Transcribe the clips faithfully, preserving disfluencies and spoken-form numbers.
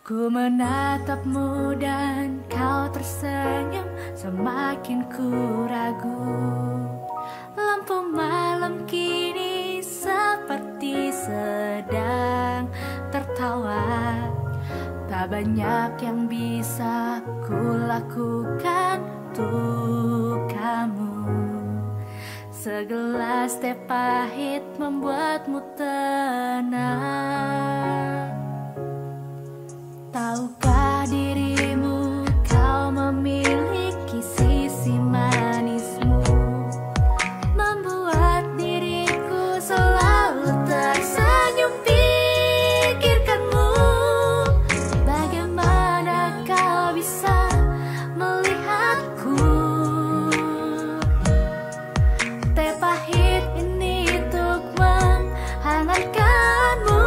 Ku menatapmu dan kau tersenyum, semakin ku ragu. Lampu malam kini seperti sedang tertawa. Tak banyak yang bisa ku lakukan untuk kamu. Segelas teh pahit membuatmu tenang. Tahukah dirimu kau memiliki sisi manismu, membuat diriku selalu tersenyum pikirkanmu. Bagaimana kau bisa melihatku? Teh pahit ini untuk menghangatkanmu.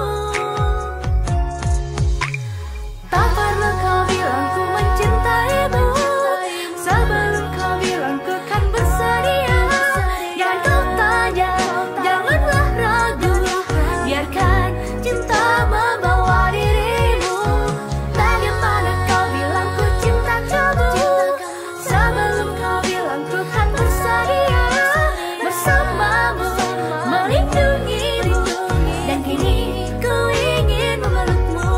Tak perlu kau bilang ku mencintaimu, sebelum kau bilang ku kan bersedia. Jangan kau tanya, janganlah ragu, biarkan cinta membawa dirimu. Bagaimana kau bilang ku cinta kamu, sebelum kau bilang ku kan bersedia bersamamu, melindungimu, dan kini ku ingin memelukmu.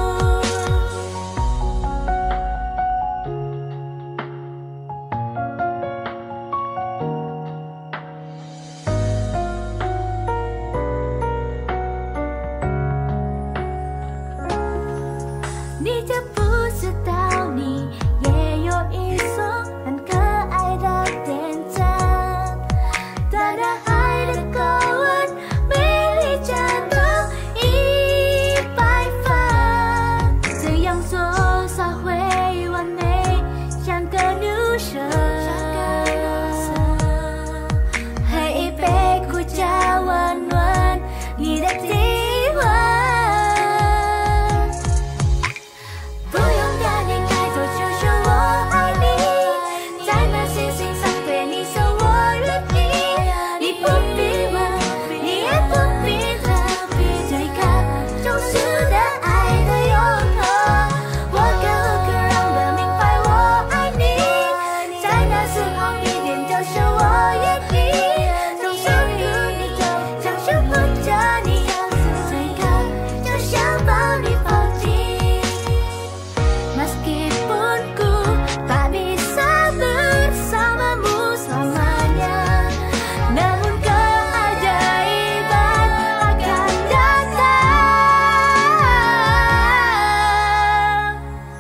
Ni jemput setahun ni ye yo isong dan ke ai da ten chan. Ta da hai da kawan mei jantung i pai fan. Sự yang so sa hui wan nei yang ke nu shen. Hai pe ku jawan wan ni da ti wan. 不用赶紧开口就说我爱你，在那星星上对你说我愿意。你不必问，你也不必等，这一刻就是的爱的永恒。我可不可让的明白我爱你？在那时候一点就说我愿意，总是与你走，想守护着你，这一刻就想抱你抱紧。Meskipun ku tak bisa bersamamu selamanya, namun keajaiban akan datang.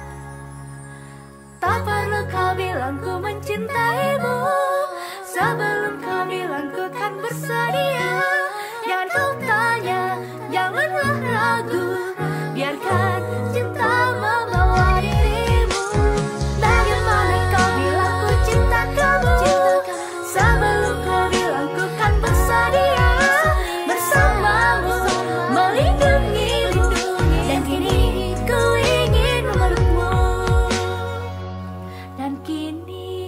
Tak perlu kau bilang ku mencintaimu, sebelum kau bilang ku kan bersedia. Jangan kau tanya, janganlah ragu, biarkan cinta membawa dirimu. Bagaimana kau bilang ku cinta kamu, sebelum kau bilang ku kan bersedia bersamamu, melindungimu, dan kini ku ingin memelukmu. Dan kini